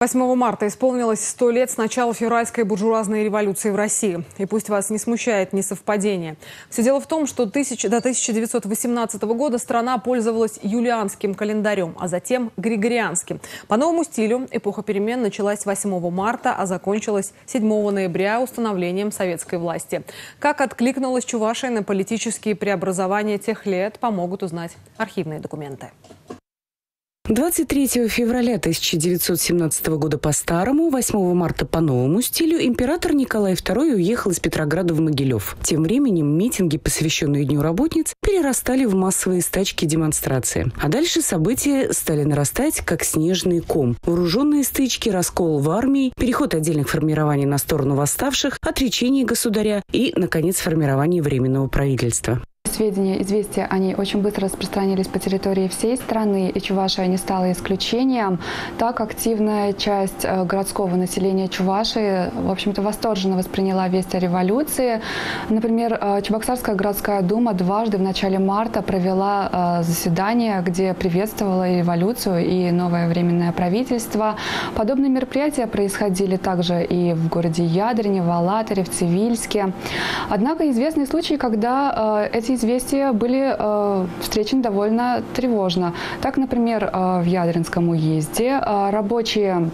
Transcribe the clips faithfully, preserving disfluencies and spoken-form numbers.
восьмого марта исполнилось сто лет с начала февральской буржуазной революции в России. И пусть вас не смущает несовпадение. Все дело в том, что тысяч, до тысяча девятьсот восемнадцатого года страна пользовалась юлианским календарем, а затем григорианским. По новому стилю эпоха перемен началась восьмого марта, а закончилась седьмого ноября установлением советской власти. Как откликнулась Чувашия на политические преобразования тех лет, помогут узнать архивные документы. двадцать третьего февраля тысяча девятьсот семнадцатого года по старому, восьмого марта по новому стилю император Николай второй уехал из Петрограда в Могилев. Тем временем митинги, посвященные Дню работниц, перерастали в массовые стачки и демонстрации. А дальше события стали нарастать, как снежный ком. Вооруженные стычки, раскол в армии, переход отдельных формирований на сторону восставших, отречение государя и, наконец, формирование Временного правительства. Сведения, известия, они очень быстро распространились по территории всей страны, и Чувашия не стала исключением. Так активная часть городского населения Чувашии, в общем-то, восторженно восприняла весть о революции. Например, Чебоксарская городская дума дважды в начале марта провела заседание, где приветствовала революцию и новое временное правительство. Подобные мероприятия происходили также и в городе Ядрине, в Алатыре, в Цивильске. Однако известны случаи, когда эти известия были э, встречены довольно тревожно. Так, например, э, в Ядринском уезде э, рабочие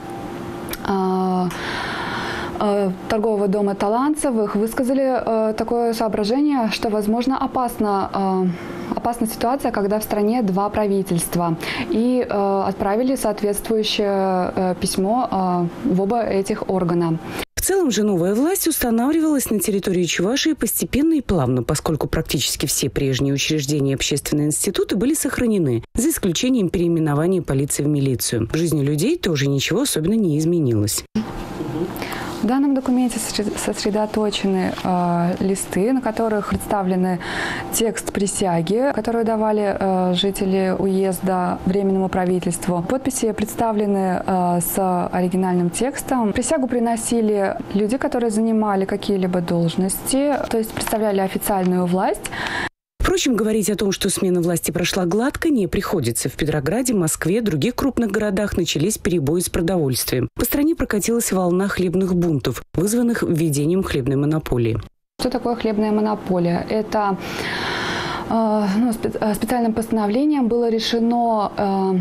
э, э, торгового дома Таланцевых высказали э, такое соображение, что, возможно, опасно, э, опасна ситуация, когда в стране два правительства, и э, отправили соответствующее э, письмо э, в оба этих органа. В целом же новая власть устанавливалась на территории Чувашии постепенно и плавно, поскольку практически все прежние учреждения и общественные институты были сохранены, за исключением переименования полиции в милицию. В жизни людей тоже ничего особенно не изменилось. В данном документе сосредоточены э, листы, на которых представлены текст присяги, которую давали э, жители уезда Временному правительству. Подписи представлены э, с оригинальным текстом. Присягу приносили люди, которые занимали какие-либо должности, то есть представляли официальную власть. Впрочем, говорить о том, что смена власти прошла гладко, не приходится. В Петрограде, Москве, других крупных городах начались перебои с продовольствием. По стране прокатилась волна хлебных бунтов, вызванных введением хлебной монополии. Что такое хлебная монополия? Это э, ну, специальным постановлением было решено э,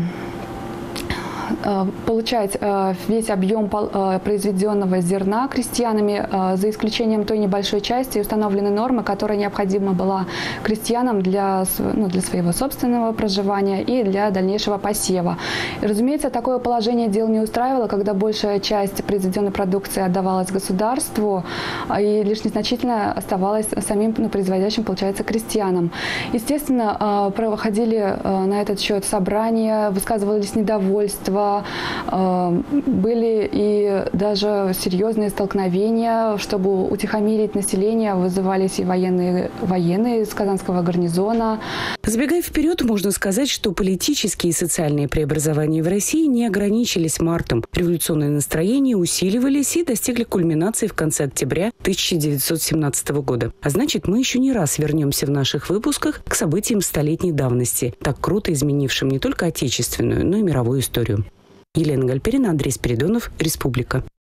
получать весь объем произведенного зерна крестьянами, за исключением той небольшой части установленной нормы, которая необходима была крестьянам для, ну, для своего собственного проживания и для дальнейшего посева. И, разумеется, такое положение дел не устраивало, когда большая часть произведенной продукции отдавалась государству, и лишь незначительно оставалась самим, ну, производящим, получается, крестьянам. Естественно, проходили на этот счет собрания, высказывались недовольство, были и даже серьезные столкновения. Чтобы утихомирить население, вызывались и военные, военные из Казанского гарнизона. Забегая вперед, можно сказать, что политические и социальные преобразования в России не ограничились мартом. Революционные настроения усиливались и достигли кульминации в конце октября тысяча девятьсот семнадцатого года. А значит, мы еще не раз вернемся в наших выпусках к событиям столетней давности, так круто изменившим не только отечественную, но и мировую историю. Елена Гальперина, Андрей Спиридонов, Республика.